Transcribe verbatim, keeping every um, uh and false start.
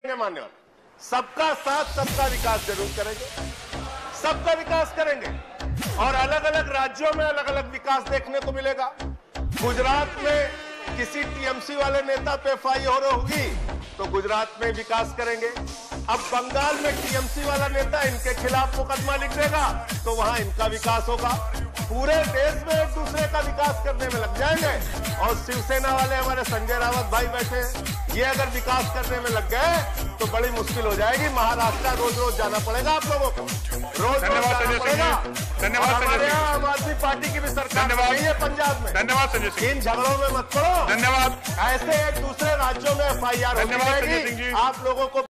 मान्यवर, सबका साथ सबका विकास जरूर करेंगे, सबका विकास करेंगे और अलग अलग राज्यों में अलग अलग विकास देखने को मिलेगा। गुजरात में किसी टीएमसी वाले नेता पे एफ आई आर होगी तो गुजरात में विकास करेंगे। अब बंगाल में टीएमसी वाला नेता इनके खिलाफ मुकदमा लिख देगा तो वहां इनका विकास होगा। पूरे देश में एक दूसरे का विकास करने में लग जाएंगे और शिवसेना वाले हमारे संजय रावत भाई बैठे, ये अगर विकास करने में लग गए तो बड़ी मुश्किल हो जाएगी। महाराष्ट्र रोज रोज जाना पड़ेगा आप लोगों को, रोज रोज जाना पड़ेगा। धन्यवाद। हमारे यहाँ आम आदमी पार्टी की भी सरकार नहीं है पंजाब में। धन्यवाद संजय सिंह। इन झगड़ों में मत पड़ो। धन्यवाद। ऐसे एक दूसरे राज्यों में एफ आई आर होती रहेगी, आप लोगों को